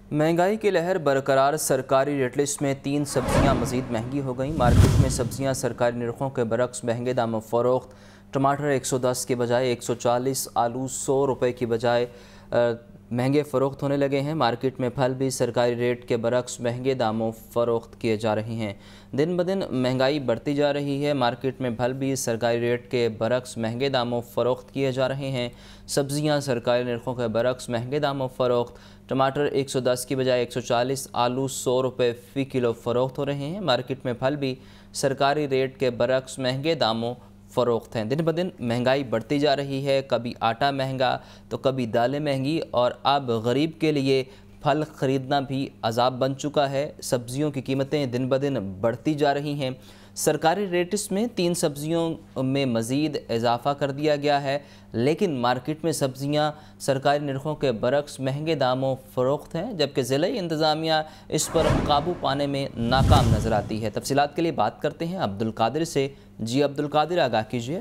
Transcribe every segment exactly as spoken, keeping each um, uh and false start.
महंगाई की लहर बरकरार, सरकारी रेट लिस्ट में तीन सब्जियां मजीद महंगी हो गई। मार्केट में सब्जियां सरकारी निरखों के बरक्स महंगे दामों फरोख्त। टमाटर एक सौ दस के बजाय एक सौ चालीस, आलू सौ रुपये की बजाय महंगे फ़रोख्त होने लगे हैं। मार्केट में फल भी सरकारी रेट के बरक्स महंगे दामों फ़रोख्त किए जा रहे हैं। दिन ब दिन महंगाई बढ़ती जा रही है। मार्केट में फल भी सरकारी रेट के बरक्स महंगे दामों फ़रोख्त किए जा रहे हैं। सब्जियां सरकारी निरखों के बरक्स महंगे दामों फ़रोख्त। टमाटर एक सौ दस की बजाय एक सौ चालीस, आलू सौ रुपये फ़ी किलो फ़रोख्त हो रहे हैं। मार्केट में फल भी सरकारी रेट के बरक्स महंगे दामों फ़रोख्त हैं। दिन ब दिन महंगाई बढ़ती जा रही है। कभी आटा महंगा तो कभी दालें महंगी, और अब गरीब के लिए फल ख़रीदना भी अज़ाब बन चुका है। सब्ज़ियों की कीमतें दिन ब दिन बढ़ती जा रही हैं। सरकारी रेट्स में तीन सब्ज़ियों में मज़ीद इजाफ़ा कर दिया गया है, लेकिन मार्केट में सब्ज़ियां सरकारी निरखों के बरक्स महंगे दामों फ़रोख्त हैं, जबकि ज़िला इंतज़ामिया इस पर काबू पाने में नाकाम नज़र आती है। तफसीलात के लिए बात करते हैं अब्दुल कादिर से। जी अब्दुल कादिर, आगाह कीजिए।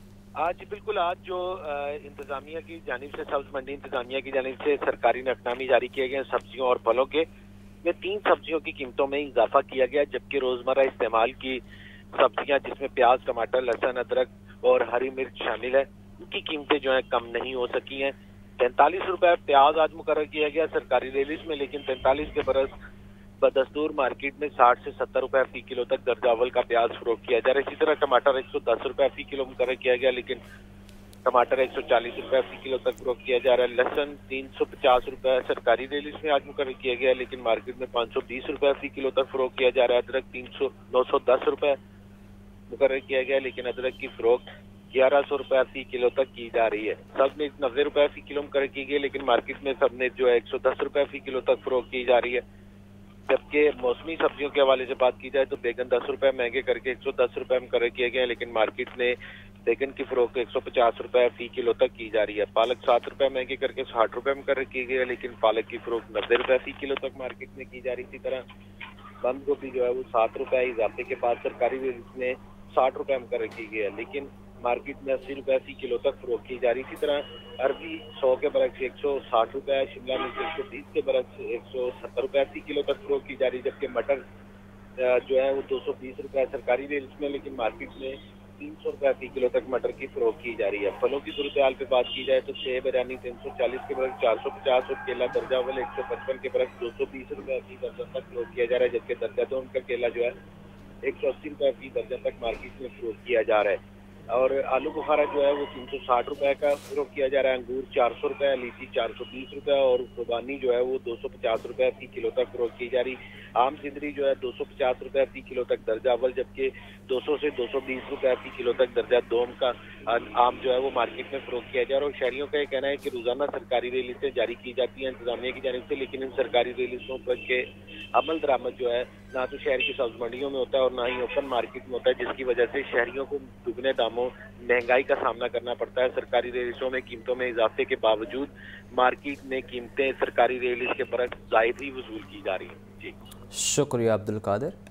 आज बिल्कुल आज जो इंतजामिया की जानिब से, सब्ज मंडी इंतजामिया की जानिब से सरकारी नकनामी जारी किए गए सब्जियों और फलों के, में तीन सब्जियों की कीमतों में इजाफा किया गया, जबकि रोजमर्रा इस्तेमाल की सब्जियां जिसमें प्याज, टमाटर, लहसुन, अदरक और हरी मिर्च शामिल है, उनकी कीमतें जो है कम नहीं हो सकी हैं। तैंतालीस रुपए प्याज आज मुकर्रर किया गया सरकारी रेलिस में, लेकिन तैंतालीस के बरस बदस्तूर मार्केट में साठ से सत्तर रुपए फी किलो तक दर्जावल का प्याज फरोख्त किया जा रहा है। इसी तरह टमाटर एक सौ दस रुपए फी किलो मुकर्रर किया गया, लेकिन टमाटर एक सौ चालीस रुपए फी किलो तक फरोख्त किया जा रहा है। लहसुन तीन सौ पचास रुपए सरकारी रेलिस में आज मुकर्रर किया गया, लेकिन मार्केट में पाँच सौ बीस रुपए फी किलो तक फरोख्त किया जा रहा है। अदरक तीन सौ नौ सौ दस रुपए मुकर्रर किया गया, लेकिन अदरक की फरोख्त ग्यारह सौ रुपए फी किलो तक की जा रही है। सब में नब्बे रुपए फी किलो मुकर्रर की गई, लेकिन मार्केट में सब ने जो है एक सौ दस रुपए फी किलो तक फरोख्त की जा रही है। जबकि मौसमी सब्जियों के हवाले से बात की जाए तो बैगन दस रुपए महंगे करके एक सौ दस रुपए मुकर्रर किए गए, लेकिन मार्केट में बैगन की फरोख्त एक सौ पचास रुपए फी किलो तक की जा रही है। पालक सात रुपए महंगे करके साठ रुपए मुकर्रर की गई है, लेकिन पालक की फरोख्त नब्बे रुपए फी किलो तक मार्केट में की जा रही। इसी तरह बंद गोभी जो है वो सात रुपए इजाफे के बाद सरकारी रेट में साठ रुपए मुकर्रर की गई है, लेकिन मार्केट में अस्सी रुपए फी किलो तक फरोख्त की जा रही। इसी तरह अरबी सौ के बरक्स एक सौ साठ रुपए, शिमला मिर्च एक सौ बीस के बरक्स एक सौ सत्तर रुपए फी किलो तक फरोख्त की जा रही, जबकि मटर जो है वो दो सौ बीस रुपए सरकारी रेट में, लेकिन मार्केट में तीन सौ रुपए फी किलो तक मटर की फरोख्त की जा रही है। फलों की सूरत हाल पे बात की जाए तो सेब ईरानी तीन सौ चालीस के बरक्स चार सौ पचास और केला दर्जावल एक सौ पचपन के बरक्स दो सौ बीस रुपए फी दर्जन तक फरोख्त किया जा रहा है, जबकि दर्जा दो का केला जो है एक सौ अस्सी रुपए फी दर्जन तक मार्केट में फरोख्त किया जा रहा है। और आलू बुखारा जो है वो तीन सौ साठ रुपए का फरोख्त किया जा रहा है। अंगूर चार सौ रुपए, लीची चार सौ बीस रुपए और खुबानी जो है वो दो सौ पचास रुपए फी किलो तक फरोख्त की जा रही। आम सिंदरी जो है दो सौ पचास रुपए फी किलो तक दर्जा अव्वल, जबकि दो सौ से दो सौ बीस रुपए फी किलो तक दर्जा दोम का आम जो है वो मार्केट में फरोख्त किया जा रहा है। और शहरियों का ये कहना है कि रोजाना सरकारी रेलिस्टें जारी की जाती हैं इंतजामिया की जानिब से, लेकिन इन सरकारी रेलिस्टों पर के अमल दरामद जो है ना तो शहर की सब्ज मंडियों में होता है और ना ही ओपन मार्केट में होता है, जिसकी वजह से शहरियों को दुगने दामों महंगाई का सामना करना पड़ता है। सरकारी रेलिस्टों में कीमतों में इजाफे के बावजूद मार्केट में कीमतें सरकारी रेलिस्ट के बरक्स जायद ही वसूल की जा रही हैं। जी शुक्रिया अब्दुल कादिर।